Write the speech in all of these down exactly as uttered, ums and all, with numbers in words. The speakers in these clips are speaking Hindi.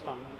सामने।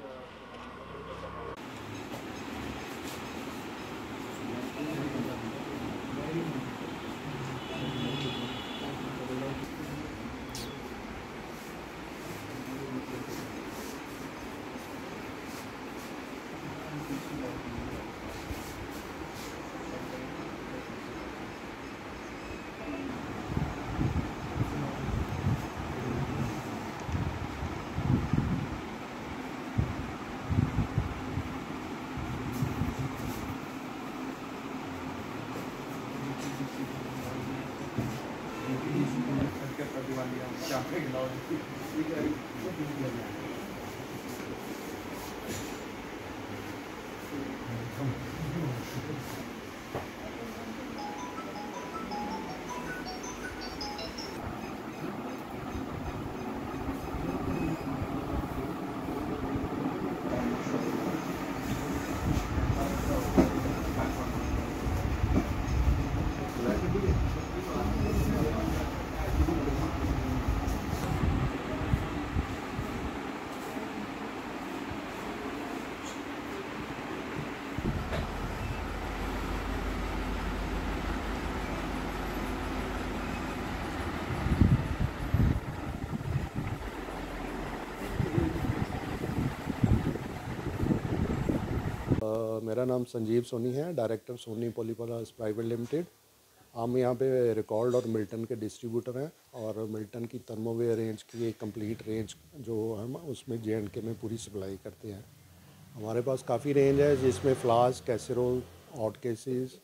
Uh, मेरा नाम संजीव सोनी है, director Soni Polyplas private limited. हम यहाँ पे रिकॉर्ड और मिल्टन के डिस्ट्रीब्यूटर हैं और मिल्टन की थर्मोवेयर रेंज की एक कंप्लीट रेंज जो हम उसमें जे एंड के में पूरी सप्लाई करते हैं। हमारे पास काफ़ी रेंज है जिसमें flask, casserole, hot cases,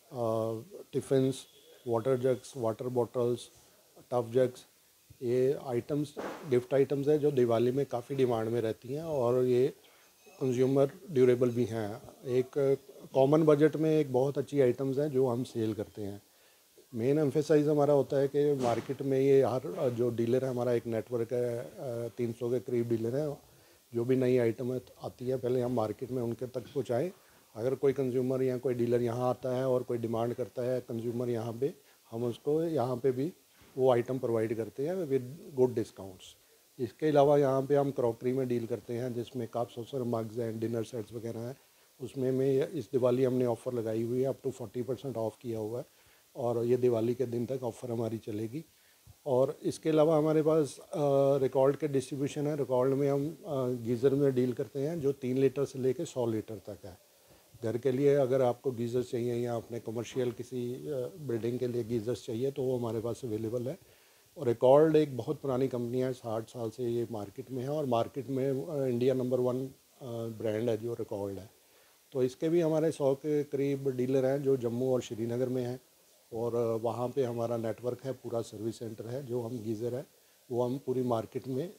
tiffins, water jugs, water bottles, tough jugs, ये आइटम्स गिफ्ट आइटम्स है जो दिवाली में काफ़ी डिमांड में रहती हैं और ये कंज्यूमर ड्यूरेबल भी हैं। एक कॉमन बजट में एक बहुत अच्छी आइटम्स हैं जो हम सेल करते हैं। मेन एम्फेसाइज हमारा होता है कि मार्केट में ये हर जो डीलर है, हमारा एक नेटवर्क है, तीन सौ के करीब डीलर हैं। जो भी नई आइटम आती है पहले हम मार्केट में उनके तक पहुँचाएँ। अगर कोई कंज्यूमर या कोई डीलर यहाँ आता है और कोई डिमांड करता है कंज्यूमर यहाँ पे, हम उसको यहाँ पे भी वो आइटम प्रोवाइड करते हैं विद गुड डिस्काउंट्स। इसके अलावा यहाँ पे हम क्रॉकरी में डील करते हैं जिसमें कप सॉसर, मग्स हैं, डिनर सेट्स वगैरह हैं। उसमें में इस दिवाली हमने ऑफ़र लगाई हुई है, up to forty percent off किया हुआ है और ये दिवाली के दिन तक ऑफ़र हमारी चलेगी। और इसके अलावा हमारे पास रिकॉर्ड के डिस्ट्रीब्यूशन है। रिकॉर्ड में हम गीज़र में डील करते हैं जो तीन लीटर से लेकर सौ लीटर तक है। घर के लिए अगर आपको गीज़र चाहिए या अपने कमर्शियल किसी बिल्डिंग के लिए गीज़र्स चाहिए तो वो हमारे पास अवेलेबल है। और रिकॉर्ड एक बहुत पुरानी कंपनी है, साठ साल से ये मार्केट में है और मार्केट में इंडिया नंबर वन ब्रांड है जो रिकॉर्ड है। तो इसके भी हमारे सौ के करीब डीलर हैं जो जम्मू और श्रीनगर में हैं और वहाँ पे हमारा नेटवर्क है, पूरा सर्विस सेंटर है। जो हम गीज़र है वो हम पूरी मार्केट में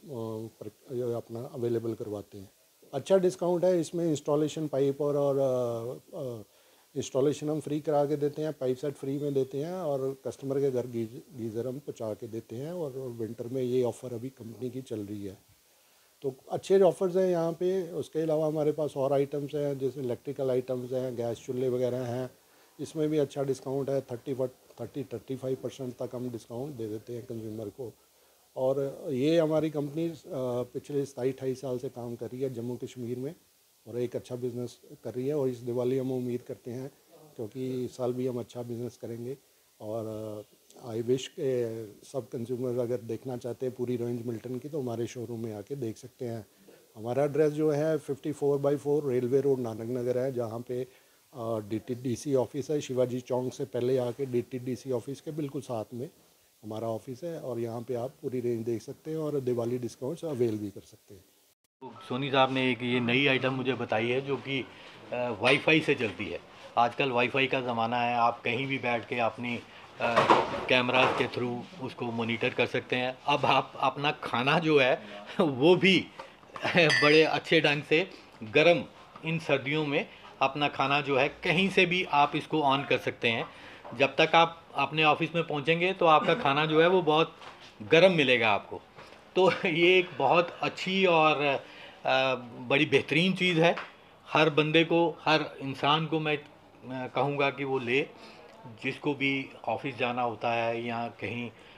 अपना अवेलेबल करवाते हैं। अच्छा डिस्काउंट है इसमें। इंस्टॉलेशन पाइप और, और इंस्टॉलेशन हम फ्री करा के देते हैं, पाइप सेट फ्री में देते हैं और कस्टमर के घर गीज गीज़र हम पहुँचा के देते हैं। और विंटर में ये ऑफ़र अभी कंपनी की चल रही है। तो अच्छे ऑफ़र्स हैं यहाँ पे। उसके अलावा हमारे पास और आइटम्स हैं जैसे इलेक्ट्रिकल आइटम्स हैं, गैस चूल्हे वगैरह हैं, इसमें भी अच्छा डिस्काउंट है। Thirty thirty thirty five percent तक हम डिस्काउंट दे देते हैं कंज्यूमर को। और ये हमारी कंपनी पिछले सताईस अट्ठाईस साल से काम कर रही है जम्मू कश्मीर में और एक अच्छा बिज़नेस कर रही है। और इस दिवाली हम उम्मीद करते हैं क्योंकि इस साल भी हम अच्छा बिज़नेस करेंगे। और आई विश के सब कंज्यूमर अगर देखना चाहते हैं पूरी रेंज मिल्टन की तो हमारे शोरूम में आके देख सकते हैं। हमारा एड्रेस जो है fifty four by four railway road Nanak Nagar है, जहाँ पे D T D C office है। शिवाजी चौक से पहले आके D T D C office के बिल्कुल साथ में हमारा ऑफिस है और यहाँ पे आप पूरी रेंज देख सकते हैं और दिवाली डिस्काउंट्स अवेल भी कर सकते हैं। तो सोनी साहब ने एक ये नई आइटम मुझे बताई है जो कि वाईफाई से चलती है। आजकल वाईफाई का ज़माना है, आप कहीं भी बैठ के अपनी कैमरा के थ्रू उसको मॉनिटर कर सकते हैं। अब आप अपना खाना जो है वो भी बड़े अच्छे ढंग से गर्म इन सर्दियों में अपना खाना जो है कहीं से भी आप इसको ऑन कर सकते हैं। जब तक आप अपने ऑफिस में पहुंचेंगे तो आपका खाना जो है वो बहुत गर्म मिलेगा आपको। तो ये एक बहुत अच्छी और बड़ी बेहतरीन चीज़ है। हर बंदे को, हर इंसान को मैं कहूँगा कि वो ले, जिसको भी ऑफिस जाना होता है या कहीं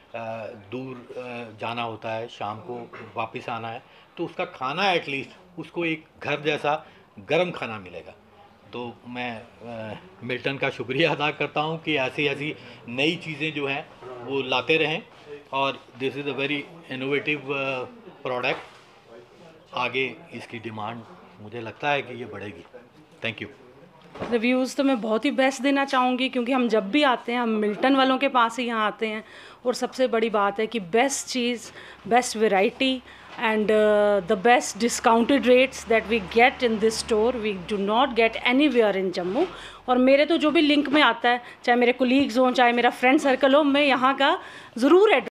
दूर अ, जाना होता है, शाम को वापस आना है, तो उसका खाना एटलीस्ट उसको एक घर जैसा गर्म खाना मिलेगा। तो मैं अ, मिल्टन का शुक्रिया अदा करता हूँ कि ऐसी ऐसी नई चीज़ें जो हैं वो लाते रहें, और this is a very innovative product. आगे इसकी डिमांड मुझे लगता है कि ये बढ़ेगी। Thank you. रिव्यूज़ तो मैं बहुत ही बेस्ट देना चाहूँगी, क्योंकि हम जब भी आते हैं हम मिल्टन वालों के पास ही यहाँ आते हैं, और सबसे बड़ी बात है कि बेस्ट चीज़, best variety and the best discounted rates that we get in this store we do not get anywhere in Jammu. और मेरे तो जो भी लिंक में आता है, चाहे मेरे कोलीग्स हों चाहे मेरा फ्रेंड सर्कल हो, मैं यहाँ का ज़रूर